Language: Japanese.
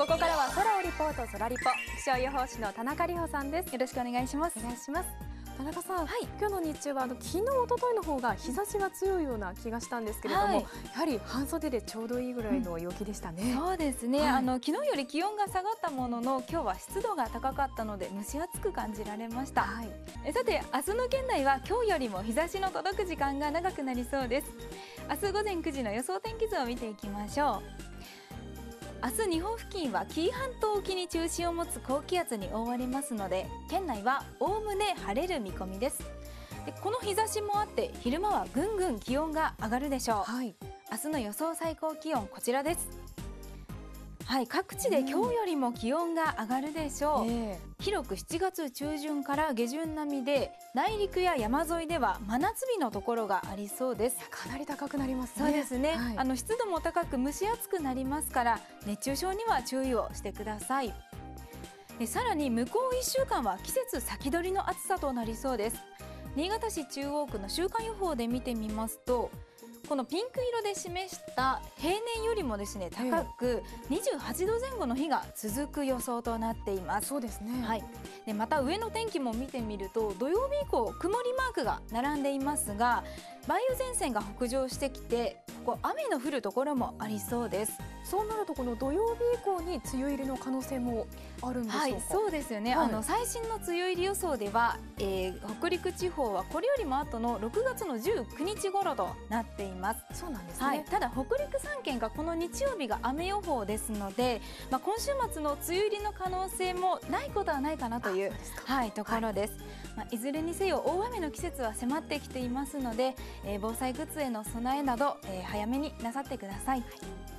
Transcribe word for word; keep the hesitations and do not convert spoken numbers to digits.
ここからは空をリポート、空リポ、気象予報士の田中里穂さんです。 よろしくお願いします。 お願いします。田中さん、 はい、 今日の日中はあの昨日、一昨日の方が日差しが強いような気がしたんですけれども、はい、やはり半袖でちょうどいいぐらいの陽気でしたね。 うん、そうですね、はい、あの昨日より気温が下がったものの、今日は湿度が高かったので蒸し暑く感じられました。はい、えさて、明日の県内は今日よりも日差しの届く時間が長くなりそうです。明日午前くじの予想天気図を見ていきましょう。明日日本付近は紀伊半島沖に中心を持つ高気圧に覆われますので、県内はおおむね晴れる見込みです。でこの日差しもあって昼間はぐんぐん気温が上がるでしょう。はい、明日の予想最高気温こちらです。はい、各地で今日よりも気温が上がるでしょう。えー、広くしちがつ中旬から下旬並みで、内陸や山沿いでは真夏日のところがありそうです。 かなり高くなりますね。 そうですね、はい、あの湿度も高く蒸し暑くなりますから、熱中症には注意をしてください。でさらに向こういっしゅうかんは季節先取りの暑さとなりそうです。新潟市中央区の週間予報で見てみますと、このピンク色で示した平年よりもですね高くにじゅうはちどぜん後の日が続く予想となっています。 そうですね。 はい、でまた上の天気も見てみると、土曜日以降曇りマークが並んでいますが、梅雨前線が北上してきて、ここ雨の降るところもありそうです。 そうなるとこの土曜日以降に梅雨入りの可能性もあるんでしょうか。はい、 そうですよね。はい、あの最新の梅雨入り予想では、えー、北陸地方はこれよりも後のろくがつのじゅうくにち頃となっています。 そうなんですね。 はい、ただ北陸さんけんがこの日曜日が雨予報ですので、まあ、今週末の梅雨入りの可能性もないことはないかなという、はい、ところです。はい、まあ、いずれにせよ大雨の季節は迫ってきていますので、えー、防災グッズへの備えなど、えー、早めになさってください。はい。